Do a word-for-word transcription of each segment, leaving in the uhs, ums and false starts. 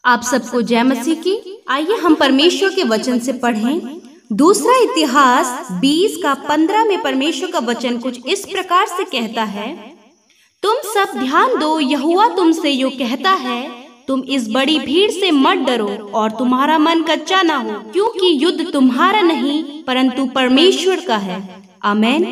आप सबको जय मसीह की। आइए हम परमेश्वर के वचन से पढ़ें। दूसरा इतिहास बीस का पंद्रह में परमेश्वर का वचन कुछ इस प्रकार से कहता है, तुम सब ध्यान दो, यहोवा तुमसे यूं कहता है, तुम इस बड़ी भीड़ से मत डरो और तुम्हारा मन कच्चा ना हो, क्योंकि युद्ध तुम्हारा नहीं परंतु परमेश्वर का है। आमीन।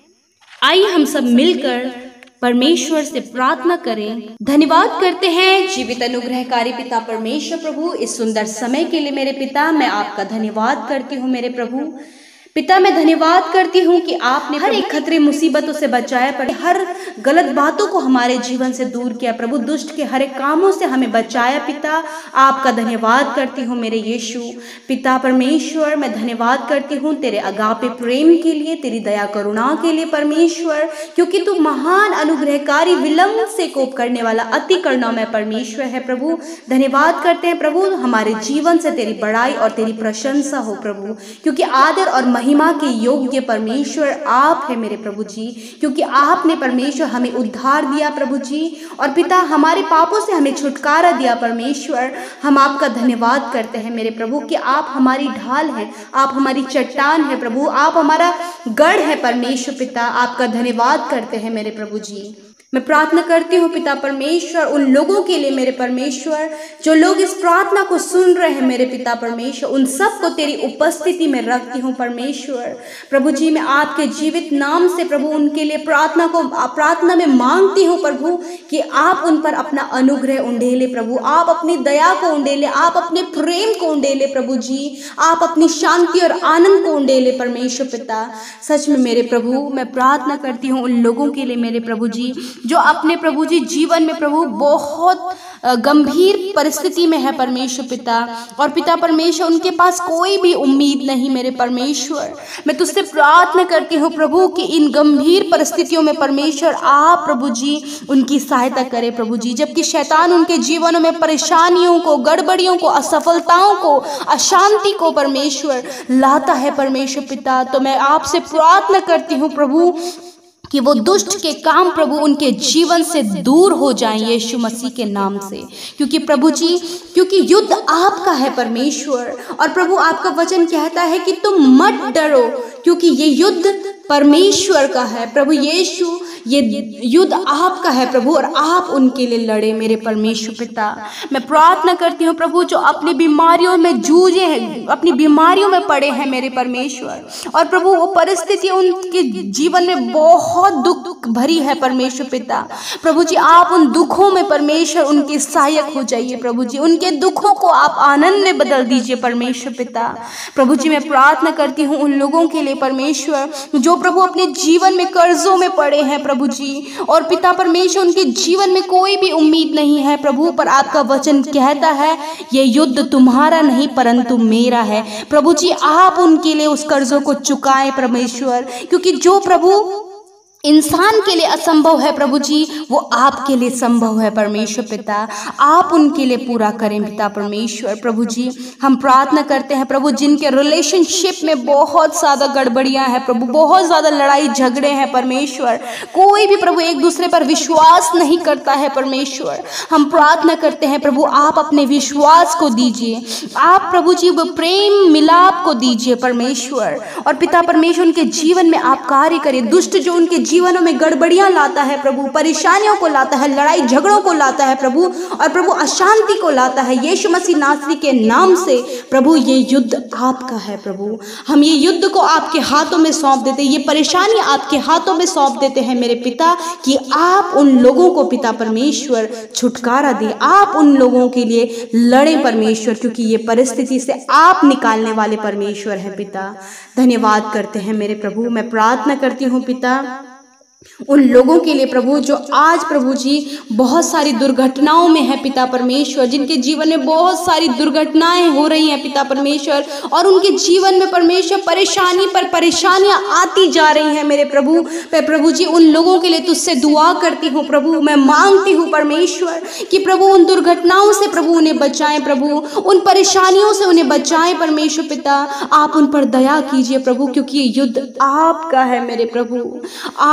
आइए हम सब मिलकर परमेश्वर से प्रार्थना करें। धन्यवाद करते हैं जीवित अनुग्रहकारी पिता परमेश्वर प्रभु, इस सुंदर समय के लिए मेरे पिता मैं आपका धन्यवाद करती हूँ। मेरे प्रभु पिता मैं धन्यवाद करती हूँ कि आपने हर एक खतरे मुसीबतों से बचाया, पर हर गलत बातों को हमारे जीवन से दूर किया प्रभु, दुष्ट के हर एक कामों से हमें बचाया। पिता आपका धन्यवाद करती हूँ मेरे यीशु। पिता परमेश्वर मैं धन्यवाद करती हूँ तेरे अगापे प्रेम के लिए, तेरी दया करुणा के लिए परमेश्वर, क्योंकि तू महान अनुग्रहकारी, विलंब से कोप करने वाला, अति करुणामय परमेश्वर है प्रभु। धन्यवाद करते हैं प्रभु, हमारे जीवन से तेरी बड़ाई और तेरी प्रशंसा हो प्रभु, क्योंकि आदर और महिमा के योग्य परमेश्वर आप है मेरे प्रभु जी, क्योंकि आपने परमेश्वर हमें उद्धार दिया प्रभु जी, और पिता हमारे पापों से हमें छुटकारा दिया परमेश्वर। हम आपका धन्यवाद करते हैं मेरे प्रभु कि आप हमारी ढाल हैं, आप हमारी चट्टान है प्रभु, आप हमारा गढ़ है परमेश्वर। पिता आपका धन्यवाद करते हैं मेरे प्रभु जी। मैं प्रार्थना करती हूँ पिता परमेश्वर उन लोगों के लिए मेरे परमेश्वर, जो लोग इस प्रार्थना को सुन रहे हैं मेरे पिता परमेश्वर, उन सबको तेरी उपस्थिति में रखती हूँ परमेश्वर। प्रभु जी मैं आपके जीवित नाम से प्रभु उनके लिए प्रार्थना को प्रार्थना में मांगती हूँ प्रभु कि आप उन पर अपना अनुग्रह उंडेले प्रभु, आप अपनी दया को उंडेले, आप अपने प्रेम को उंडेले प्रभु जी, आप अपनी शांति और आनंद को उंडेले परमेश्वर। पिता सच में मेरे प्रभु मैं प्रार्थना करती हूँ उन लोगों के लिए मेरे प्रभु जी जो अपने प्रभु जी जीवन में प्रभु बहुत गंभीर परिस्थिति में है परमेश्वर पिता, और पिता परमेश्वर उनके पास कोई भी उम्मीद नहीं मेरे परमेश्वर। मैं तुझसे प्रार्थना करती हूँ प्रभु कि इन गंभीर परिस्थितियों में परमेश्वर आप प्रभु जी उनकी सहायता करे प्रभु जी, जबकि शैतान उनके जीवनों में परेशानियों को, गड़बड़ियों को, असफलताओं को, अशांति को परमेश्वर लाता है परमेश्वर पिता। तो मैं आपसे प्रार्थना करती हूँ प्रभु कि वो दुष्ट के काम प्रभु उनके जीवन से दूर हो जाएं यीशु मसीह के नाम से, क्योंकि प्रभु जी क्योंकि युद्ध आपका है परमेश्वर, और प्रभु आपका वचन कहता है कि तुम मत डरो क्योंकि ये युद्ध परमेश्वर का है प्रभु यीशु, ये युद्ध आपका है प्रभु, और आप उनके लिए लड़े मेरे परमेश्वर पिता। मैं प्रार्थना करती हूँ प्रभु जो अपनी बीमारियों में जूझे हैं, अपनी बीमारियों में पड़े हैं मेरे परमेश्वर, और प्रभु वो परिस्थिति उनके जीवन में बहुत दुख भरी है परमेश्वर पिता। प्रभु जी आप उन दुखों में परमेश्वर उनके सहायक हो जाइए प्रभु जी, उनके दुखों को आप आनंद में बदल दीजिए परमेश्वर पिता। प्रभु जी मैं प्रार्थना करती हूँ उन लोगों के लिए परमेश्वर जो प्रभु अपने जीवन में कर्जों में पड़े हैं प्रभु जी, और पिता परमेश्वर उनके जीवन में कोई भी उम्मीद नहीं है प्रभु, पर आपका वचन कहता है ये युद्ध तुम्हारा नहीं परंतु मेरा है प्रभु जी। आप उनके लिए उस कर्जों को चुकाएं परमेश्वर, क्योंकि जो प्रभु इंसान के लिए असंभव है प्रभु जी वो आपके लिए संभव है परमेश्वर पिता। आप उनके लिए पूरा करें पिता परमेश्वर। प्रभु जी हम प्रार्थना करते हैं प्रभु जिनके रिलेशनशिप में बहुत ज़्यादा गड़बड़ियां हैं प्रभु, बहुत ज़्यादा लड़ाई झगड़े हैं परमेश्वर, कोई भी प्रभु एक दूसरे पर विश्वास नहीं करता है परमेश्वर। हम प्रार्थना करते हैं प्रभु आप अपने विश्वास को दीजिए, आप प्रभु जी वो प्रेम मिलाप को दीजिए परमेश्वर, और पिता परमेश्वर उनके जीवन में आप कार्य करिए। दुष्ट जो उनके जीवनों में गड़बड़ियां लाता है प्रभु, परेशानियों को लाता है, लड़ाई झगड़ों को लाता है प्रभु, और प्रभु अशांति को लाता है, यीशु मसीह नासरी के नाम से प्रभु ये युद्ध आपका है प्रभु। हम ये युद्ध को आपके हाथों में सौंप देते हैं, ये परेशानी आपके हाथों में सौंप देते हैं मेरे पिता, कि आप उन लोगों को पिता परमेश्वर छुटकारा दें, आप उन लोगों के लिए लड़ें परमेश्वर, क्योंकि ये परिस्थिति से आप निकालने वाले परमेश्वर हैं पिता। धन्यवाद करते हैं मेरे प्रभु। मैं प्रार्थना करती हूँ पिता उन लोगों के लिए प्रभु जो आज प्रभु जी बहुत सारी दुर्घटनाओं में है पिता परमेश्वर, जिनके जीवन में बहुत सारी दुर्घटनाएं हो रही हैं पिता परमेश्वर, और उनके जीवन में परमेश्वर परेशानी पर परेशानियां आती जा रही हैं मेरे प्रभु। मैं प्रभु जी उन लोगों के लिए तुझसे दुआ करती हूँ प्रभु, मैं मांगती हूँ परमेश्वर कि प्रभु उन दुर्घटनाओं से प्रभु उन्हें बचाएं प्रभु, उन परेशानियों से उन्हें बचाएं परमेश्वर पिता। आप उन पर दया कीजिए प्रभु, क्योंकि ये युद्ध आपका है मेरे प्रभु। आप प्रभु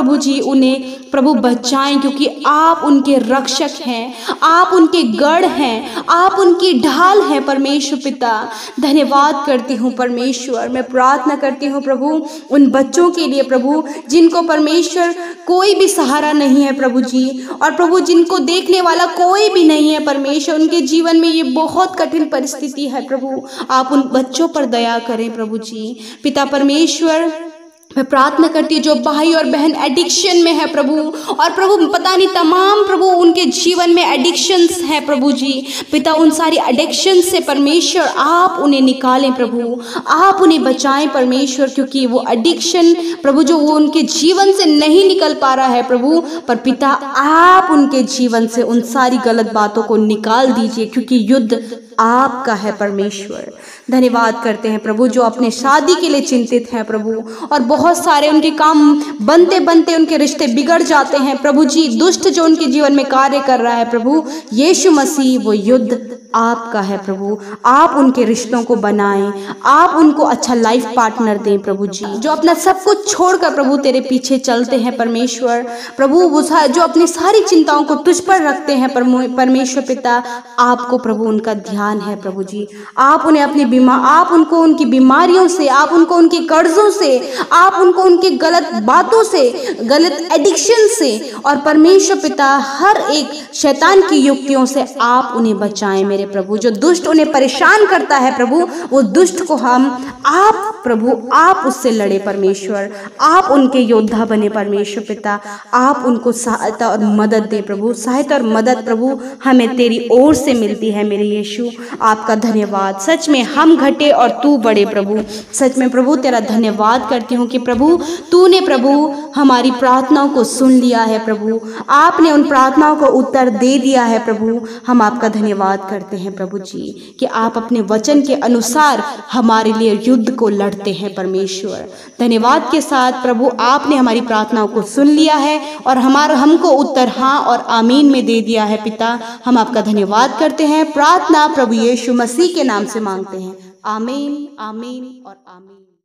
प्रभु जी उन्हें प्रभु बचाएं, क्योंकि आप उनके रक्षक हैं, आप उनके गढ़ हैं, आप उनकी ढाल हैं परमेश्वर पिता। धन्यवाद करती हूँ परमेश्वर। मैं प्रार्थना करती हूँ प्रभु उन बच्चों के लिए प्रभु जिनको परमेश्वर कोई भी सहारा नहीं है प्रभु जी, और प्रभु जिनको देखने वाला कोई भी नहीं है परमेश्वर, उनके जीवन में ये बहुत कठिन परिस्थिति है प्रभु। आप उन बच्चों पर दया करें प्रभु जी। पिता परमेश्वर, मैं प्रार्थना करती हूँ जो भाई और बहन एडिक्शन में है प्रभु, और प्रभु पता नहीं तमाम प्रभु उनके जीवन में एडिक्शंस हैं प्रभु जी। पिता उन सारी एडिक्शन से परमेश्वर आप उन्हें निकालें प्रभु, आप उन्हें बचाएं परमेश्वर, क्योंकि वो एडिक्शन प्रभु जो वो उनके जीवन से नहीं निकल पा रहा है प्रभु, पर पिता आप उनके जीवन से उन सारी गलत बातों को निकाल दीजिए, क्योंकि युद्ध आपका है परमेश्वर। धन्यवाद करते हैं प्रभु जो अपने शादी के लिए चिंतित हैं प्रभु, और बहुत सारे उनके काम बनते बनते उनके रिश्ते बिगड़ जाते हैं प्रभु जी। दुष्ट जो उनके जीवन में कार्य कर रहा है प्रभु यीशु मसीह, वो युद्ध आपका है प्रभु। आप उनके रिश्तों को बनाएं, आप उनको अच्छा लाइफ पार्टनर दें प्रभु जी, जो अपना सब कुछ छोड़कर प्रभु तेरे पीछे चलते हैं परमेश्वर। प्रभु वो जो अपनी सारी चिंताओं को तुझ पर रखते हैं परमेश्वर पिता, आपको प्रभु उनका ध्यान है प्रभु जी। आप उन्हें अपनी बीमार आप उनको उनकी बीमारियों से, आप उनको उनके कर्जों से, आप उनको उनके गलत बातों से, गलत एडिक्शन से, और परमेश्वर पिता हर एक शैतान की युक्तियों से आप उन्हें बचाएं मेरे प्रभु। जो दुष्ट उन्हें परेशान करता है प्रभु, वो दुष्ट को हम आप प्रभु आप उससे लड़े परमेश्वर, आप उनके योद्धा बने परमेश्वर पिता। आप उनको सहायता और मदद दे प्रभु। सहायता और मदद प्रभु हमें तेरी ओर से मिलती है मेरे यीशु। आपका धन्यवाद। सच में हम घटे और तू बड़े प्रभु। सच में प्रभु तेरा धन्यवाद करती हूँ कि प्रभु तूने प्रभु हमारी प्रार्थनाओं को सुन लिया है प्रभु, आपने उन प्रार्थनाओं को उत्तर दे दिया है प्रभु। हम आपका धन्यवाद करते हैं प्रभु जी कि आप अपने वचन के अनुसार हमारे लिए युद्ध को लड़ते हैं परमेश्वर। धन्यवाद के साथ प्रभु आपने हमारी प्रार्थनाओं को सुन लिया है और हमारा हमको उत्तर हाँ और आमीन में दे दिया है पिता। हम आपका धन्यवाद करते हैं। प्रार्थना प्रभु यीशु मसीह के नाम से मांगते हैं। आमीन, आमीन और आमीन।